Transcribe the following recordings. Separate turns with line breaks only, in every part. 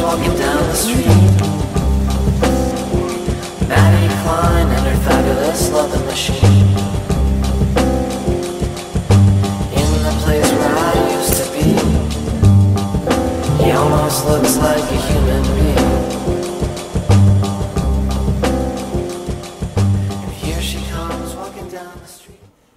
walking down the street. Maddie Klein and her fabulous loving machine. In the place where I used to be, he almost looks like a human being. And here she comes walking down the street.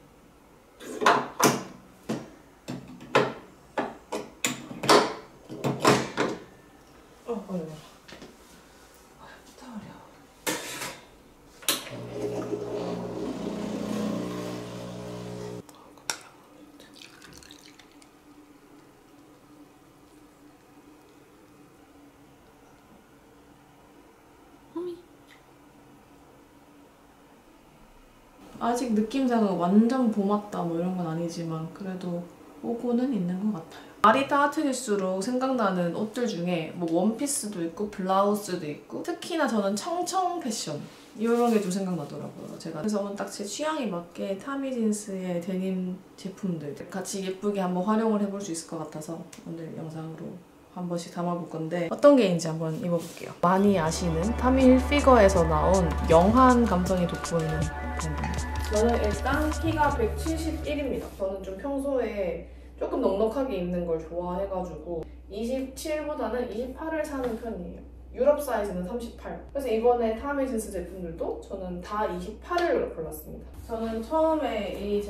아직 느낌상은 완전 봄 왔다 뭐 이런 건 아니지만 그래도 오고는 있는 것 같아요. 날이 따뜻해질수록 생각나는 옷들 중에 뭐 원피스도 있고 블라우스도 있고 특히나 저는 청청 패션 이런 게 좀 생각나더라고요. 제가 그래서 오늘 딱 제 취향에 맞게 타미진스의 데님 제품들 같이 예쁘게 한번 활용을 해볼 수 있을 것 같아서 오늘 영상으로 한 번씩 담아볼 건데 어떤 게 있는지 한번 입어볼게요. 많이 아시는 타미 힐피거에서 나온 영한 감성이 돋보이는 브랜드입니다. 저는 일단 키가 171입니다. 저는 좀 평소에 조금 넉넉하게 입는 걸 좋아해가지고 27보다는 28을 사는 편이에요. 유럽 사이즈는 38. 그래서 이번에 타미진스 제품들도 저는 다 28을 골랐습니다. 저는 처음에 이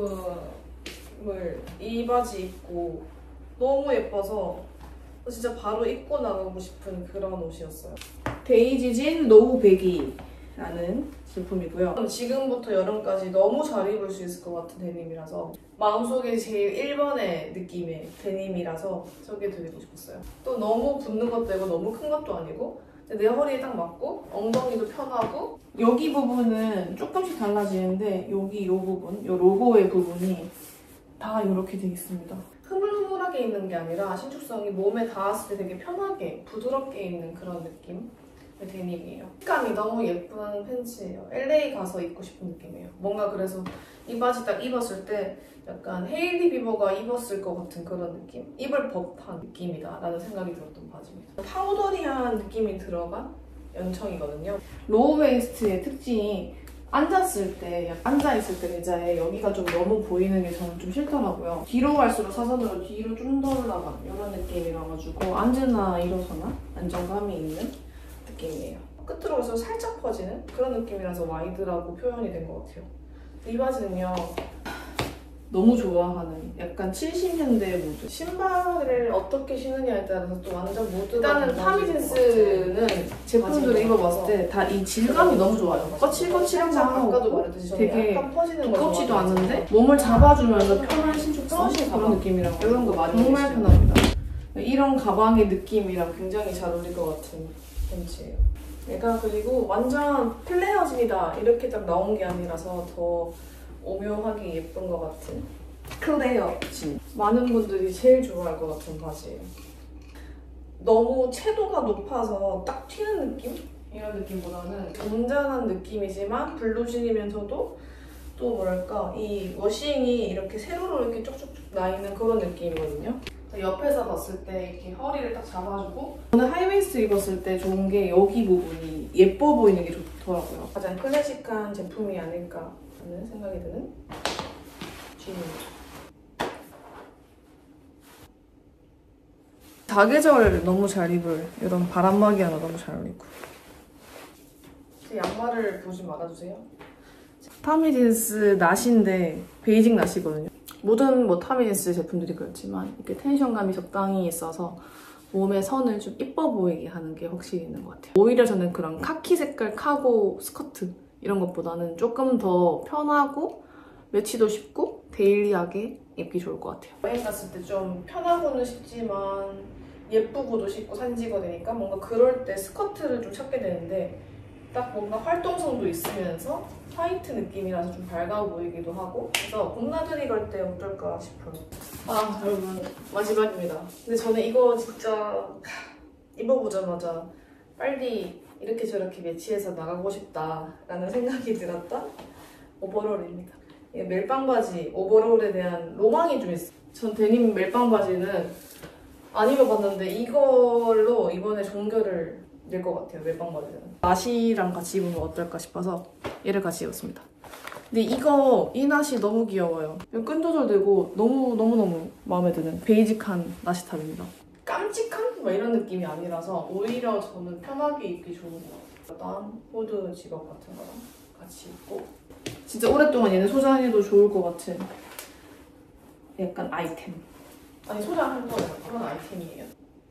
제품을 이 바지 입고 너무 예뻐서 진짜 바로 입고 나가고 싶은 그런 옷이었어요. 데이지진 로우 배기라는 제품이고요. 지금부터 여름까지 너무 잘 입을 수 있을 것 같은 데님이라서 마음속에 제일 1번의 느낌의 데님이라서 소개해드리고 싶었어요. 또 너무 붙는 것도 아니고 너무 큰 것도 아니고 내 허리에 딱 맞고 엉덩이도 편하고 여기 부분은 조금씩 달라지는데 여기 이 부분, 이 로고의 부분이 다 이렇게 돼 있습니다. 흐물흐물하게 입는 게 아니라 신축성이 몸에 닿았을 때 되게 편하게 부드럽게 입는 그런 느낌? 데님이에요. 색감이 너무 예쁜 팬츠예요. LA 가서 입고 싶은 느낌이에요. 뭔가 그래서 이 바지 딱 입었을 때 약간 헤일리 비버가 입었을 것 같은 그런 느낌? 입을 법한 느낌이다 라는 생각이 들었던 바지입니다. 파우더리한 느낌이 들어간 연청이거든요. 로우 웨이스트의 특징이 앉았을 때, 앉아있을 때 의자에 여기가 좀 너무 보이는 게 저는 좀 싫더라고요. 뒤로 갈수록 사선으로 뒤로 좀 더 올라간 이런 느낌이라가지고 앉으나 일어서나 안정감이 있는 느낌이에요. 끝으로 가서 살짝 퍼지는 그런 느낌이라서 와이드라고 표현이 된 것 같아요. 이 바지는요. 너무 좋아하는 약간 70년대 무드. 신발을 어떻게 신느냐에 따라서 또 완전 무드가 일단은 타미진스는 제품들을 입어봤을 때 다 이 질감이 너무 좋아요. 거칠거칠한 거 아까도 말했듯이 되게 두껍지도 않은데 몸을 잡아주면서 편한 신축성 그런 느낌이라고 이런 거 많이 정말 편합니다. 이런 가방의 느낌이랑 굉장히 잘 어울릴 것 같은 팬츠예요. 얘가 그리고 완전 플레어진이다 이렇게 딱 나온 게 아니라서 더 오묘하게 예쁜 것 같은 클레어진. 많은 분들이 제일 좋아할 것 같은 바지예요. 너무 채도가 높아서 딱 튀는 느낌? 이런 느낌보다는 잔잔한 느낌이지만 블루진이면서도 또 뭐랄까 이 워싱이 이렇게 세로로 이렇게 쭉쭉쭉 나 있는 그런 느낌이거든요. 옆에서 봤을 때 이렇게 허리를 딱 잡아주고 저는 하이웨이스트 입었을 때 좋은 게 여기 부분이 예뻐 보이는 게 좋더라고요. 가장 클래식한 제품이 아닐까 하는 생각이 드는 진입니다. 사계절 너무 잘 입을 이런 바람막이 하나 너무 잘 어울리고 제 양말을 보지 말아주세요. 타미진스 낫인데 베이직 낫이거든요. 모든 타미진스 제품들이 그렇지만 이렇게 텐션감이 적당히 있어서 몸의 선을 좀 이뻐 보이게 하는 게 확실히 있는 것 같아요. 오히려 저는 그런 카키 색깔 카고 스커트 이런 것보다는 조금 더 편하고 매치도 쉽고 데일리하게 입기 좋을 것 같아요. 여행 갔을 때 좀 편하고는 싶지만 예쁘고도 싶고 사진 찍어야 되니까 뭔가 그럴 때 스커트를 좀 찾게 되는데 딱 뭔가 활동성도 있으면서 화이트 느낌이라서 좀 밝아 보이기도 하고 그래서 봄나들이 갈 때 어떨까 싶어요. 아 여러분 마지막입니다. 근데 저는 이거 진짜 입어보자마자 빨리 이렇게 저렇게 매치해서 나가고 싶다라는 생각이 들었던 오버롤입니다. 이게 멜빵 바지, 오버롤에 대한 로망이 좀 있어요. 전 데님 멜빵 바지는 안 입어봤는데 이걸로 이번에 종결을 낼 것 같아요. 멜빵 바지는. 나시랑 같이 입으면 어떨까 싶어서 얘를 같이 입었습니다. 근데 이 나시 너무 귀여워요. 끈 조절되고 너무너무 마음에 드는 베이직한 나시탑입니다. 깜찍한? 막 이런 느낌이 아니라서 오히려 저는 편하게 입기 좋은 것 같아요. 일단 후드 지갑 같은 거랑 같이 입고 진짜 오랫동안 얘는 소장해도 좋을 것 같은 약간 아이템. 아니 소장할 거예요. 그런 아이템이에요.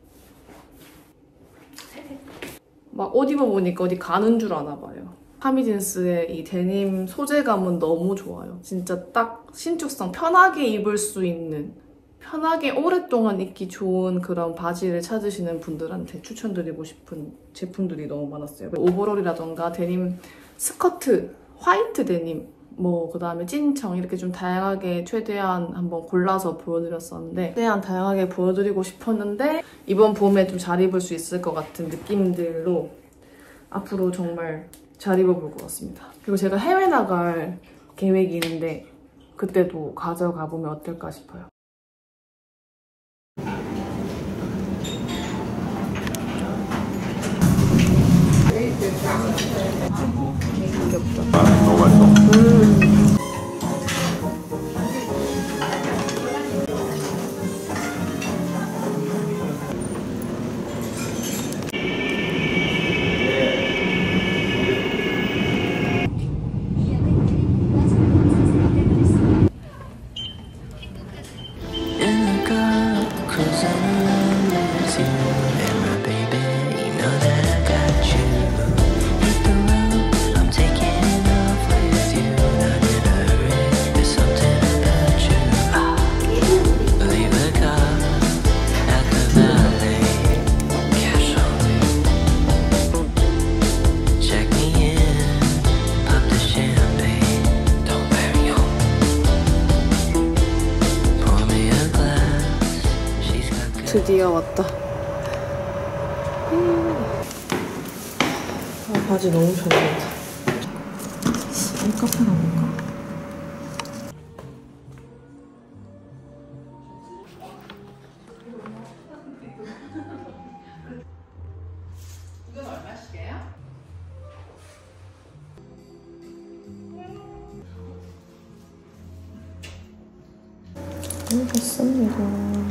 막 옷 입어보니까 어디 가는 줄 아나 봐요. 파미진스의 이 데님 소재감은 너무 좋아요. 진짜 딱 신축성 편하게 입을 수 있는, 편하게 오랫동안 입기 좋은 그런 바지를 찾으시는 분들한테 추천드리고 싶은 제품들이 너무 많았어요. 오버롤이라던가 데님 스커트, 화이트 데님, 그 다음에 찐청 이렇게 좀 다양하게 최대한 한번 골라서 보여드렸었는데 최대한 다양하게 보여드리고 싶었는데 이번 봄에 좀 잘 입을 수 있을 것 같은 느낌들로 앞으로 정말 잘 입어볼 것 같습니다. 그리고 제가 해외 나갈 계획이 있는데 그때도 가져가 보면 어떨까 싶어요. 귀엽다.
너무 맛있어.
드디어 왔다. 바지 너무 잘 어울린다. 이 카페 가볼까? 이건 얼마씩이에요? 됐습니다.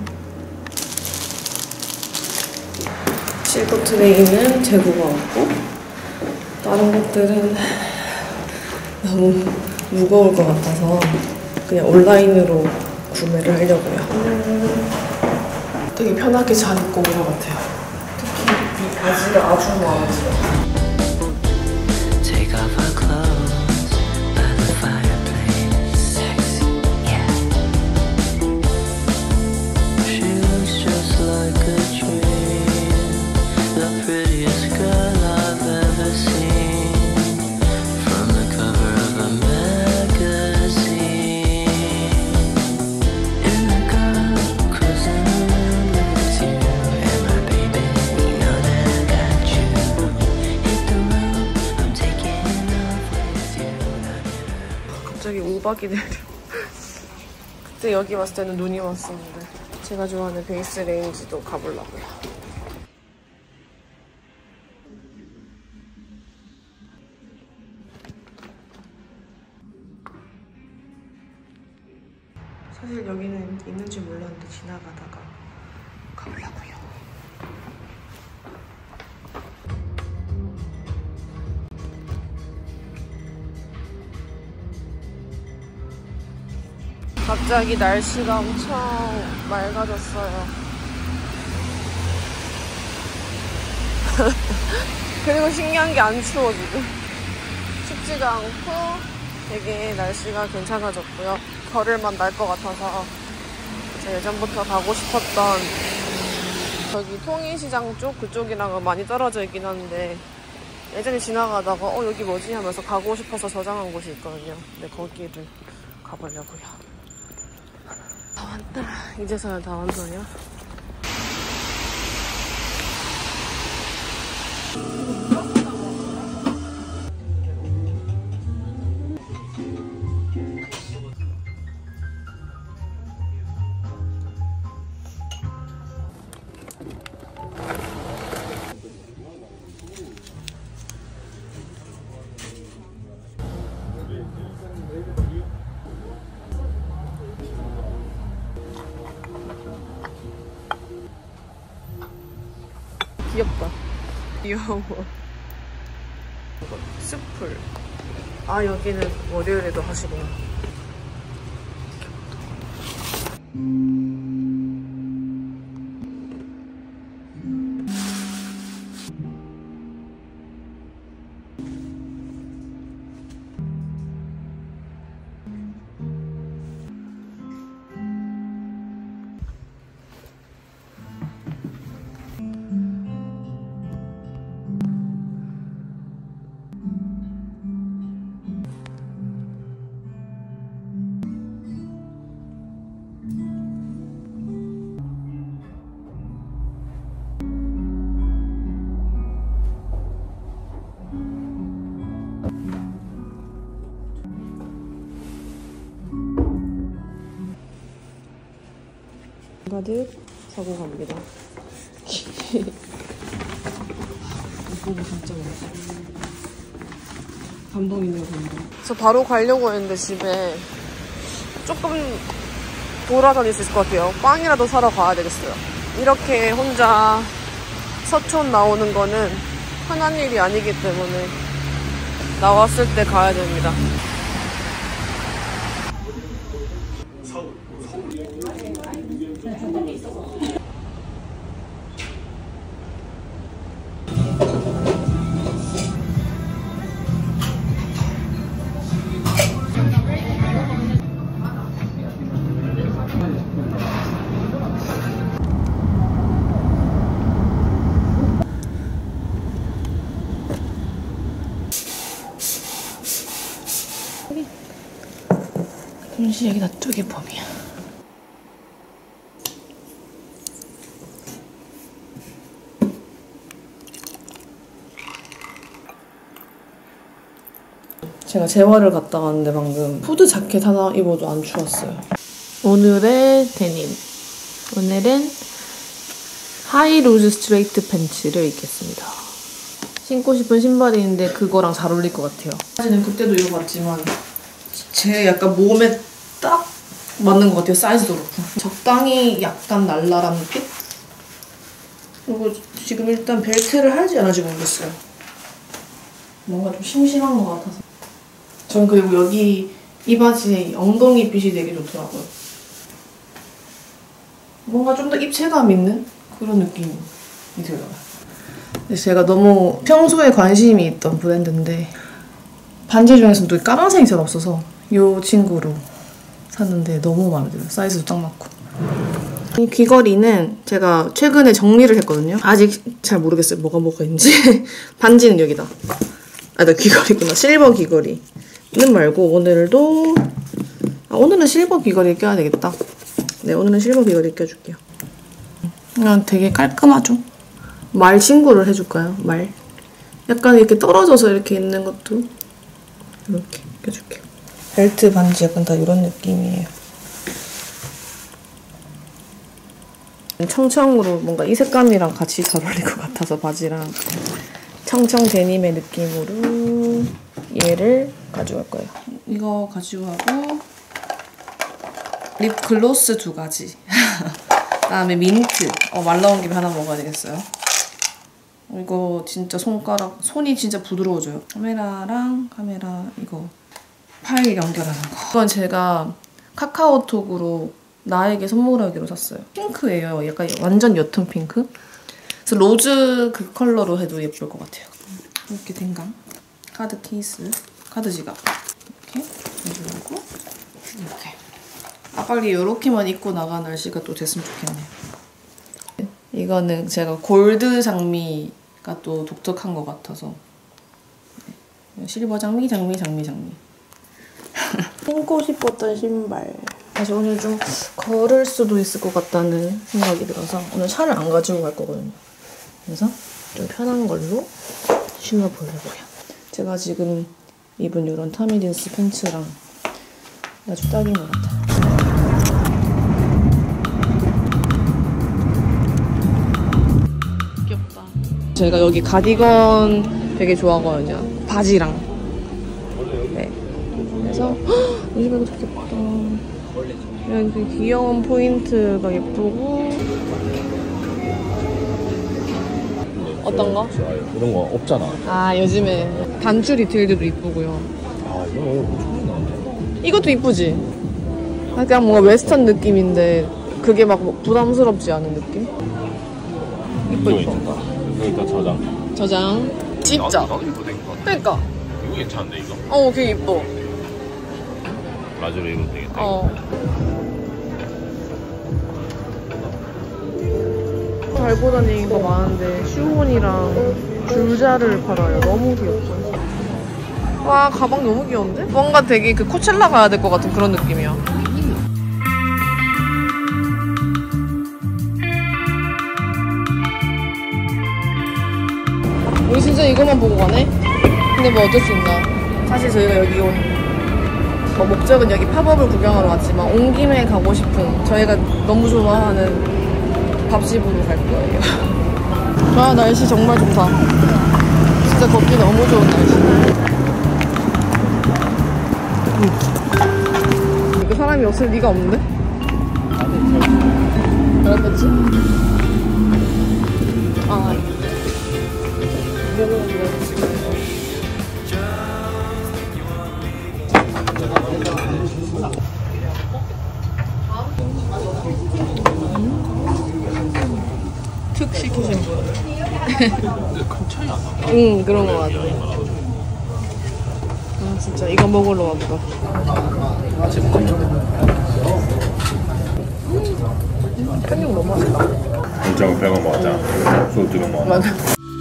실버 트레이는 재고가 없고 다른 것들은 너무 무거울 것 같아서 그냥 온라인으로 구매를 하려고요. 되게 편하게 잘 입고 온 것 같아요. 특히 이 바지가 아주 마음에 들어요. 갑자기 우박이 내려. 그때 여기 왔을 때는 눈이 왔었는데 제가 좋아하는 베이스 레인지도 가보려고요. 사실 여기는 있는지 몰랐는데 지나가다가 가보려고요. 갑자기 날씨가 엄청 맑아졌어요. 그리고 신기한 게 안 추워 지금. 춥지가 않고 되게 날씨가 괜찮아졌고요. 걸을만 날 것 같아서 제가 예전부터 가고 싶었던 저기 통인시장 쪽 그쪽이랑은 많이 떨어져 있긴 한데 예전에 지나가다가 여기 뭐지 하면서 가고 싶어서 저장한 곳이 있거든요. 근데 거기를 가보려고요. 다 왔다. 이제서야 다 완전이야. 귀엽다. 귀여워. 숲풀. 아, 여기는 월요일에도 하시구나. 가득 사고 갑니다. 이거 진짜 맛있어. 감동이네요, 감동. 저 바로 가려고 했는데 집에 조금 돌아다닐 수 있을 것 같아요. 빵이라도 사러 가야 되겠어요. 이렇게 혼자 서촌 나오는 거는 흔한 일이 아니기 때문에 나왔을 때 가야 됩니다. 잠시 여기 놔두기 범이야. 제가 재활을 갔다 왔는데 방금 후드 자켓 하나 입어도 안 추웠어요. 오늘의 데님. 오늘은 하이루즈 스트레이트 팬츠를 입겠습니다. 신고 싶은 신발이 있는데 그거랑 잘 어울릴 것 같아요. 사실은 그때도 입어봤지만 제 약간 몸에 딱 맞는 것 같아요. 사이즈도 그렇고. 적당히 약간 날라란 느낌? 그리고 지금 일단 벨트를 할지 안 할지 모르겠어요. 뭔가 좀 심심한 것 같아서. 전 그리고 여기 이 바지에 엉덩이 핏이 되게 좋더라고요. 뭔가 좀 더 입체감 있는 그런 느낌이 들어요. 제가 너무 평소에 관심이 있던 브랜드인데 반지 중에서도 까만색이 잘 없어서 이 친구로 샀는데 너무 마음에 들어요. 사이즈도 딱 맞고. 이 귀걸이는 제가 최근에 정리를 했거든요. 아직 잘 모르겠어요. 뭐가 있는지. 반지는 여기다. 아, 나 귀걸이구나. 실버 귀걸이는 말고 오늘은 실버 귀걸이 껴야 되겠다. 네, 오늘은 실버 귀걸이 껴줄게요. 그냥 되게 깔끔하죠? 말 친구를 해줄까요? 말. 약간 이렇게 떨어져서 이렇게 있는 것도 이렇게 껴줄게요. 벨트, 반지 약간 다 이런 느낌이에요. 청청으로 뭔가 이 색감이랑 같이 잘 어울릴 것 같아서 바지랑 청청 데님의 느낌으로 얘를 가져갈 거예요. 이거 가지고 하고 립 글로스 2가지 그다음에 민트. 말 나온 김에 하나 먹어야 되겠어요. 이거 진짜 손이 진짜 부드러워져요. 카메라 이거 파일 연결하는 거. 이건 제가 카카오톡으로 나에게 선물하기로 샀어요. 핑크예요. 약간 완전 옅은 핑크. 그래서 로즈 그 컬러로 해도 예쁠 것 같아요. 이렇게 댕강. 카드 케이스, 카드 지갑. 이렇게 해주고 이렇게. 빨리 이렇게만 입고 나간 날씨가 또 됐으면 좋겠네요. 이거는 제가 골드 장미가 또 독특한 것 같아서 실버 장미. 신고 싶었던 신발. 사실 오늘 좀 걸을 수도 있을 것 같다는 생각이 들어서 오늘 차를 안 가지고 갈 거거든요. 그래서 좀 편한 걸로 신어보려고요. 제가 지금 입은 이런 타미딘스 팬츠랑 아주 딱인 것 같아요. 귀엽다. 제가 여기 가디건 되게 좋아하거든요. 바지랑. 네. 그래서 이 신발도 되게 예쁘다. 이렇게 귀여운 포인트가 예쁘고 어떤 거?
좋아요. 이런 거 없잖아.
아 요즘에 단추 디테일들도 이쁘고요.
아 이거 엄청 나은데.
이것도 이쁘지? 약간 뭔가 웨스턴 느낌인데 그게 막 부담스럽지 않은 느낌? 이뻐 이뻐.
이거 일단 저장.
저장. 진짜.
나도 이거 되겠다.
그러니까.
이거 괜찮은데 이거.
그게 이뻐.
마주로 입어도 되겠다.
달고 다니는 거 많은데 슈혼이랑 줄자를 팔아요. 너무 귀엽죠. 와 가방 너무 귀여운데? 뭔가 되게 그 코첼라 가야 될 것 같은 그런 느낌이야. 우리 진짜 이것만 보고 가네? 근데 뭐 어쩔 수 있나. 사실 저희가 여기 온 목적은 여기 팝업을 구경하러 왔지만 온 김에 가고 싶은 저희가 너무 좋아하는 밥집으로 갈 거예요. 아 날씨 정말 좋다. 진짜 걷기 너무 좋은 날씨. 이거 사람이 없을 리가 없는데? 그렇겠지? 아 특 시키신 분. 응, 그런 거 같아. 아, 진짜 이거 먹으러 와보다. 편육 너무 맛있다.
진짜 배가 먹자. 소주 찍어 먹어.
맞아.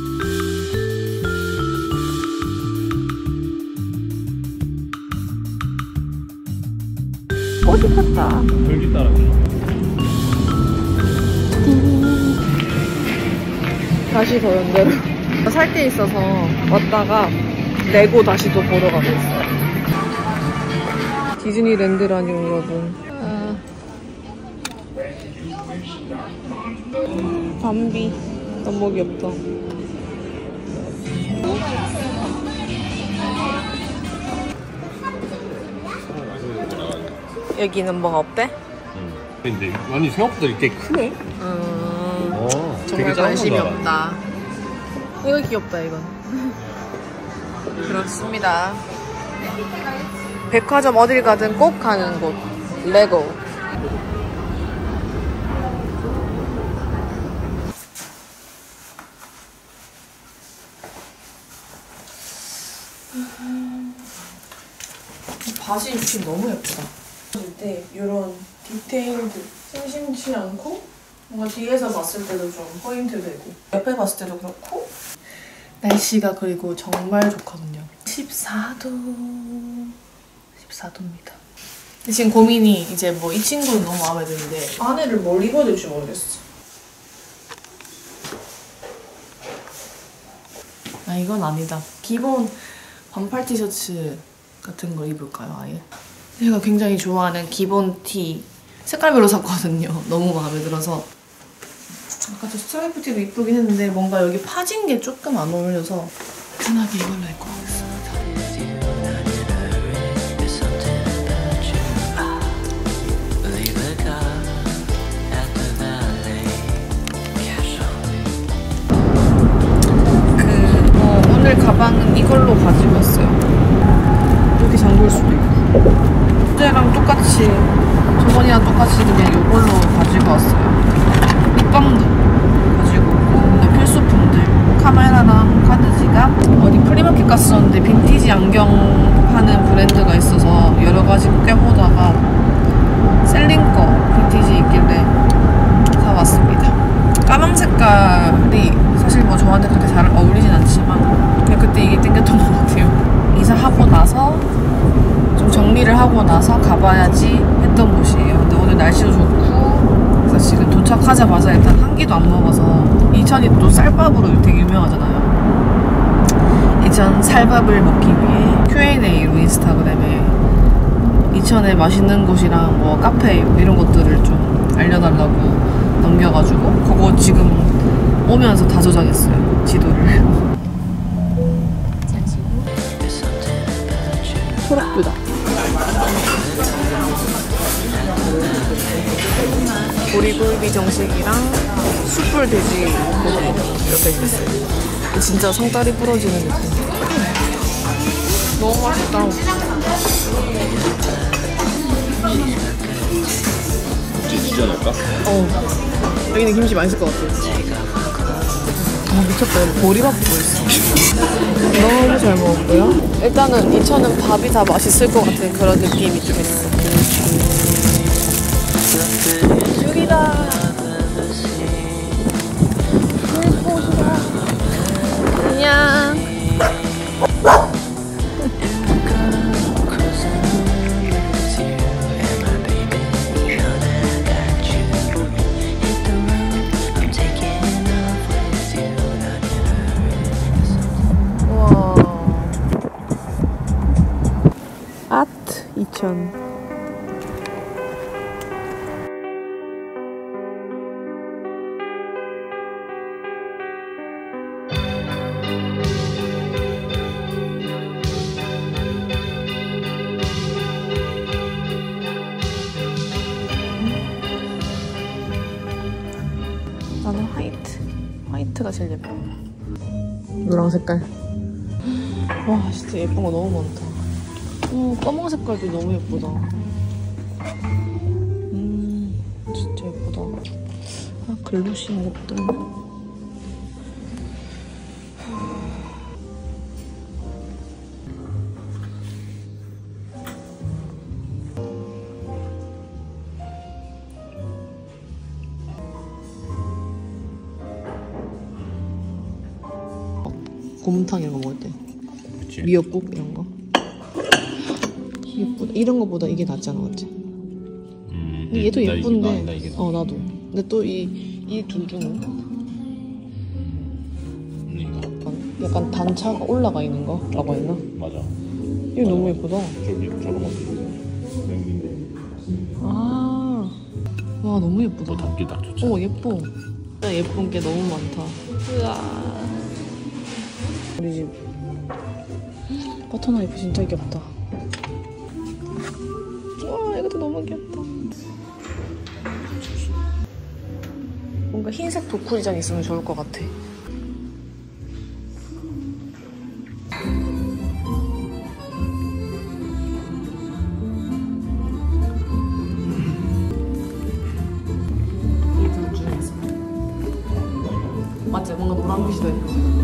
꽃이 폈다.
돌기 따라.
다시 더 연대로 살 게 있어서 왔다가 레고 다시 또 보러 가고 있어요. 디즈니랜드라니 여러분. 밤비 너무 귀엽다. 여기는 뭐가 없대?
근데 아니 생각보다 이렇게 크네.
정말 관심이 없다. 이거 귀엽다 이건. 그렇습니다. 백화점 어딜 가든 꼭 가는 곳 레고. 바지 입힌 너무 예쁘다. 때 이런 디테일들 심심치 않고 뭔가 뒤에서 봤을 때도 좀 포인트 되고 옆에 봤을 때도 그렇고. 날씨가 그리고 정말 좋거든요. 14도입니다. 지금 고민이 이제 뭐 이 친구는 너무 마음에 드는데 안에를 뭘 입어야 될지 모르겠어. 아 이건 아니다. 기본 반팔 티셔츠 같은 걸 입을까요 아예? 제가 굉장히 좋아하는 기본 티 색깔별로 샀거든요. 너무 마음에 들어서. 아까 저 스트라이프 티도 이쁘긴 했는데 뭔가 여기 파진 게 조금 안 어울려서 편하게 이걸로 입고 가겠습니다. 오늘 가방은 이걸로 가지고 왔어요. 이렇게 잠글 수도 있고. 어제랑 똑같이 저번이랑 똑같이 그냥 이걸로 가지고 왔어요. 립밤도 가지고 오고 필수품들 카메라랑 카드 지갑. 어디 프리마켓 갔었는데 빈티지 안경 파는 브랜드가 있어서 여러 가지 껴보다가 셀린 거 빈티지 있길래 사왔습니다. 까만 색깔이 사실 뭐 저한테 그렇게 잘 어울리진 않지만 그냥 그때 이게 땡겼던 것 같아요. 이사하고 나서 좀 정리를 하고 나서 가봐야지 했던 곳이에요. 근데 오늘 날씨도 좋고 그래서 지금 도착하자마자 일단 한 끼도 안 먹어서 이천이 또 쌀밥으로 되게 유명하잖아요. 이천 쌀밥을 먹기 위해 Q&A로 인스타그램에 이천에 맛있는 곳이랑 뭐 카페 이런 것들을 좀 알려달라고 남겨가지고 그거 지금 오면서 다 저장했어요. 지도를. 초록뷰다. 보리굴비 정식이랑 숯불 돼지 고기 이렇게 있어요. 진짜 상다리 부러지는 느낌. 너무 맛있다.
찢어 넣을까?
여기는 김치 맛있을 것 같아. 미쳤다. 여기 보리밥도 있어. 너무 잘 먹었고요. 일단은 이천은 밥이 다 맛있을 것 같은 그런 느낌이 좀 있어. 여기다. 안녕. 아트 2000. 나는 화이트가 제일 예뻐. 노랑 색깔. 와 진짜 예쁜 거 너무 많다. 검은 색깔도 너무 예쁘다. 진짜 예쁘다. 아, 글로시한 것들. 곰탕 이런 거 먹을 때.
그치.
미역국 이런 거. 예쁘다. 이런 거보다 이게 낫잖아, 맞지? 얘도 예쁜데.
나 이게
나도. 근데 또 이 둘 중은
이거
약간 단차가 올라가 있는 거라고 했나?
맞아.
이거 너무 예쁘다.
저런 것도 있어. 냉긴데.
아, 와 너무 예쁘다.
담기 딱 좋죠.
예뻐. 진짜 예쁜 게 너무 많다. 우와. 우리 집 버터나이프 진짜 귀엽다. 와 이것도 너무 귀엽다. 뭔가 흰색 도쿠리장 있으면 좋을 것 같아. 이 둘 중에서 맞지? 뭔가 노란빛이 더 예뻐.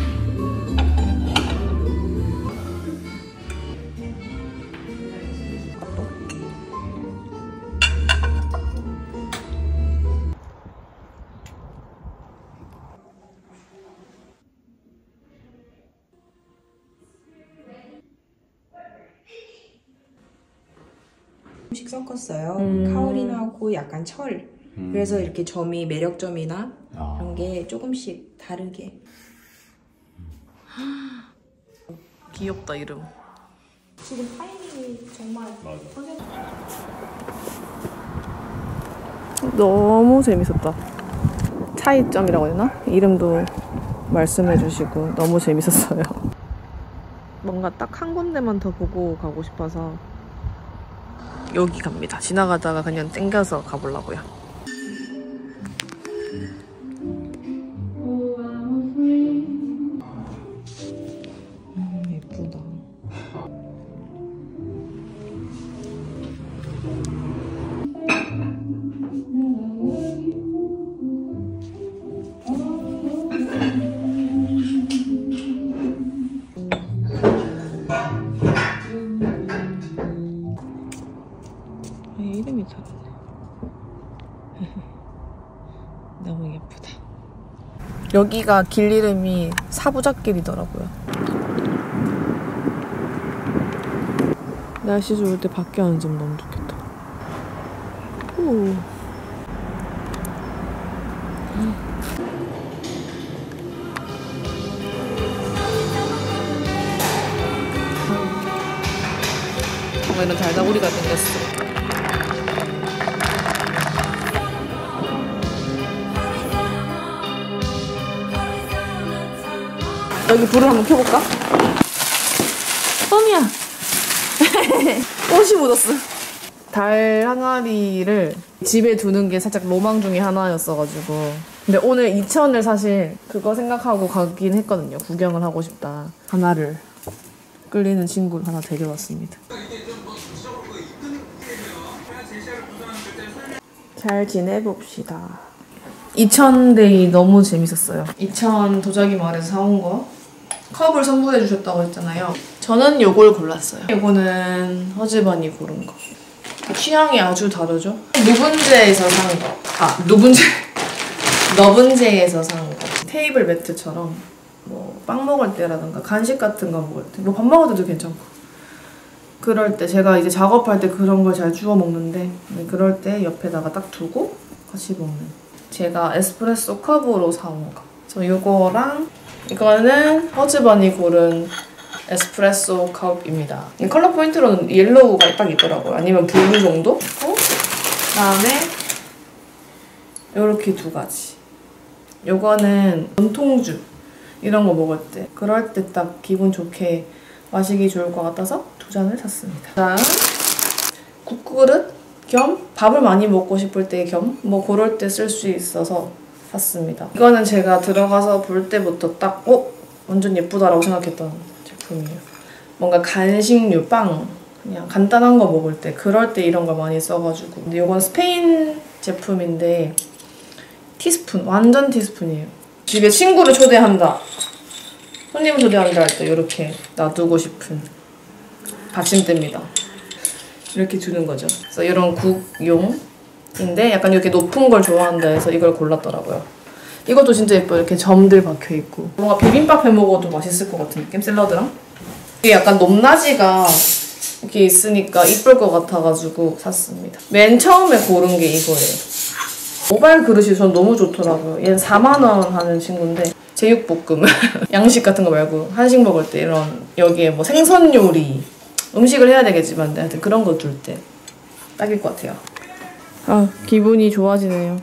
식 섞었어요. 카오린하고 약간 철. 그래서 이렇게 점이 매력점이나 그런 게 조금씩 다르게.
귀엽다 이름.
지금 타이밍이 정말
너무 재밌었다. 차이점이라고 해야 되나? 이름도 말씀해주시고 너무 재밌었어요. 뭔가 딱 한 군데만 더 보고 가고 싶어서 여기 갑니다. 지나가다가 그냥 땡겨서 가보려고요. 예쁘다. 이름이 다르네. 너무 예쁘다. 여기가 길 이름이 사부작길이더라고요. 날씨 좋을 때 밖에 앉으면 너무 좋겠다. 오. 이런 달다구리가 생겼어. 여기 불을 한번 켜볼까? 썸이야. 꽃이 묻었어. 달 항아리를 집에 두는 게 살짝 로망 중에 하나였어가지고. 근데 오늘 이천을 사실 그거 생각하고 가긴 했거든요. 구경을 하고 싶다. 하나를 끌리는 친구를 하나 데려왔습니다. 잘 지내봅시다. 이천데이 너무 재밌었어요. 이천 도자기 마을에서 사온 거 컵을 선물해 주셨다고 했잖아요. 저는 요걸 골랐어요. 이거는 허즈번이 고른 거. 취향이 아주 다르죠? 누분제에서 산 거. 너분제에서 산 거. 테이블 매트처럼 뭐 빵 먹을 때라든가 간식 같은 거 먹을 때, 뭐 밥 먹을 때도 괜찮고. 그럴 때 제가 이제 작업할 때 그런 걸 잘 주워 먹는데 그럴 때 옆에다가 딱 두고 같이 먹는. 제가 에스프레소 컵으로 사온 거. 저 이거랑 이거는 허즈번이 고른 에스프레소 컵입니다. 컬러 포인트로는 옐로우가 딱 있더라고요. 아니면 블루 정도? 그다음에 이렇게 두 가지. 요거는 전통주 이런 거 먹을 때 그럴 때 딱 기분 좋게 마시기 좋을 것 같아서 두 잔을 샀습니다. 다음 국그릇 겸 밥을 많이 먹고 싶을 때 겸 뭐 그럴 때 쓸 수 있어서 샀습니다. 이거는 제가 들어가서 볼 때부터 딱 완전 예쁘다라고 생각했던 제품이에요. 뭔가 간식류, 빵 그냥 간단한 거 먹을 때 그럴 때 이런 걸 많이 써가지고. 근데 이건 스페인 제품인데 티스푼, 완전 티스푼이에요. 집에 친구를 초대한다, 손님을 초대한다 할 때 이렇게 놔두고 싶은 받침대입니다. 이렇게 두는 거죠. 그래서 이런 국용인데 약간 이렇게 높은 걸 좋아한다 해서 이걸 골랐더라고요. 이것도 진짜 예뻐요. 이렇게 점들 박혀있고 뭔가 비빔밥 해먹어도 맛있을 것 같은 느낌? 샐러드랑? 이게 약간 높낮이가 이렇게 있으니까 이쁠 것 같아가지고 샀습니다. 맨 처음에 고른 게 이거예요. 모발 그릇이 전 너무 좋더라고요. 얘는 4만 원 하는 친구인데 제육볶음 양식 같은 거 말고 한식 먹을 때 이런 여기에 뭐 생선 요리 음식을 해야 되겠지만 하여튼 그런 거 둘 때 딱일 것 같아요. 아, 기분이 좋아지네요.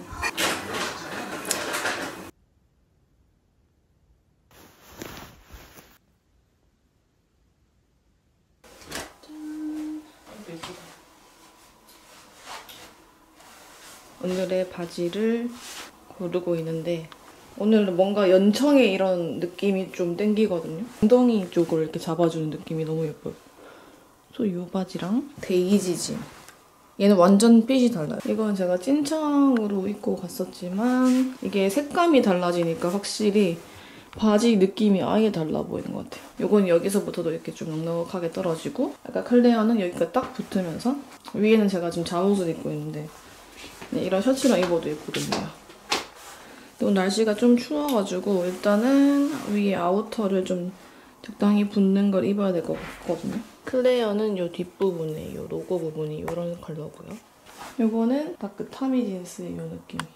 오늘의 바지를 고르고 있는데 오늘은 뭔가 연청의 이런 느낌이 좀 땡기거든요. 엉덩이 쪽을 이렇게 잡아주는 느낌이 너무 예뻐요. 그래서 이 바지랑 데이지진. 얘는 완전 핏이 달라요. 이건 제가 찐청으로 입고 갔었지만 이게 색감이 달라지니까 확실히 바지 느낌이 아예 달라 보이는 것 같아요. 이건 여기서부터도 이렇게 좀 넉넉하게 떨어지고 약간 클레어는 여기가 딱 붙으면서 위에는 제가 지금 잠옷을 입고 있는데 이런 셔츠랑 입어도 예쁘거든요. 오늘 날씨가 좀 추워가지고 일단은 위에 아우터를 좀 적당히 붙는 걸 입어야 될 것 같거든요. 클레어는 이 뒷부분에 이 로고 부분이 이런 컬러고요. 이거는 딱 그 타미 진스 이 느낌이에요.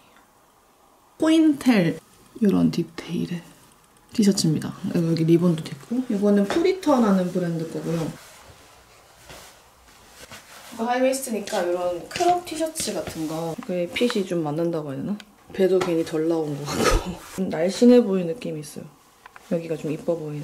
포인텔 이런 디테일의 티셔츠입니다. 여기 리본도 있고 이거는 프리턴하는 브랜드 거고요. 하이웨이스트니까 이런 크롭 티셔츠 같은 거 그게 핏이 좀 맞는다고 해야 되나? 배도 괜히 덜 나온 것 같고 좀 날씬해 보이는 느낌이 있어요. 여기가 좀 이뻐 보이는.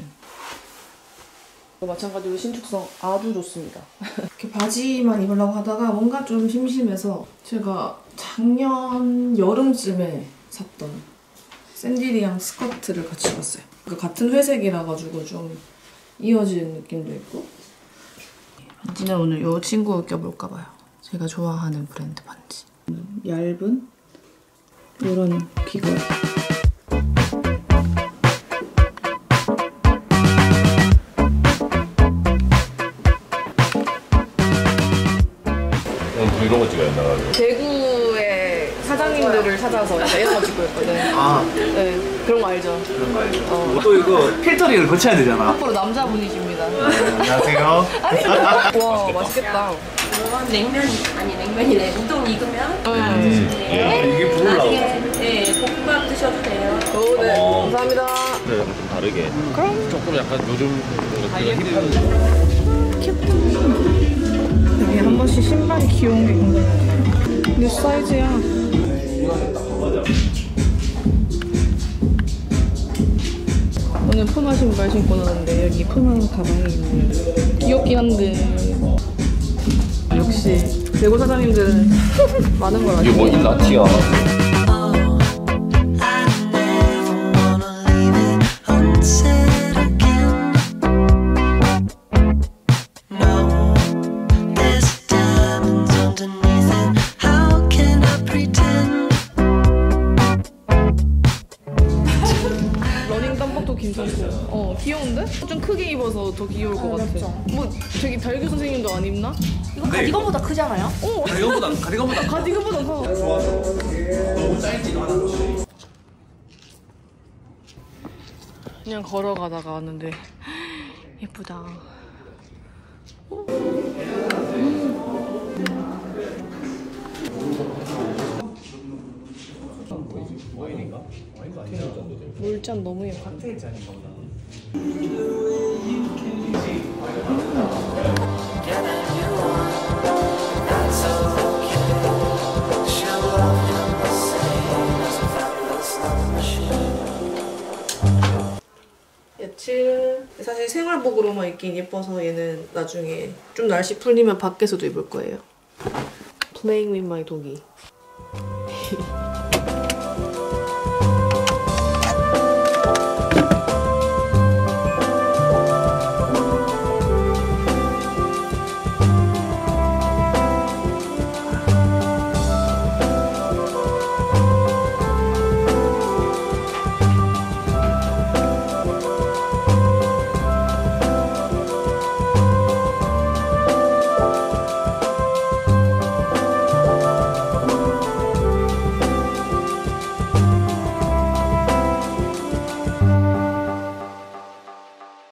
마찬가지로 신축성 아주 좋습니다. 이렇게 바지만 입으려고 하다가 뭔가 좀 심심해서 제가 작년 여름쯤에 샀던 샌디리앙 스커트를 같이 입었어요. 같은 회색이라 가지고 좀 이어지는 느낌도 있고. 반지는 오늘 이 친구 껴볼까 봐요. 제가 좋아하는 브랜드 반지. 얇은 이런 귀걸.
이런 거 찍어야 된다.
대구의 사장님들을 찾아서 이런 거 찍고 있거든.
아,
네, 그런 거 알죠?
그런 거 알죠. 또 이거 필터링을 거쳐야 되잖아.
앞으로 남자분이십니다.
안녕하세요.
와, 맛있겠다.
냉면 아니 냉면이래 우동 익으면
이게 부르려고.
나중에 네 볶음밥 드셔도 돼요.
오, 네. 감사합니다.
네, 좀 다르게. 그럼 조금 약간 요즘
여기 한 번씩 신발이 귀여운 게 궁금해요. 몇 사이즈야? 오늘 푸마 신발 신고 나왔는데 여기 푸마 가방이 있네요. 귀엽긴 한데 역시 대구 사장님들은 많은 걸
이게
알죠.
뭐 일라티야.
러닝 땀복도 괜찮고 귀여운데? 좀 크게 입어서 더 귀여울 것 같아. 뭐 저기 달규 선생님도 안 입나?
이거 가디건보다 크지 않아요?
가디건보다
가디건보다 커.
너무 짧지도 않아.
그냥 걸어가다가 왔는데 예쁘다. 물잔 너무 예뻐. 야채. 사실 생활복으로만 입긴 예뻐서 얘는 나중에 좀 날씨 풀리면 밖에서도 입을 거예요. Playing with my doggy.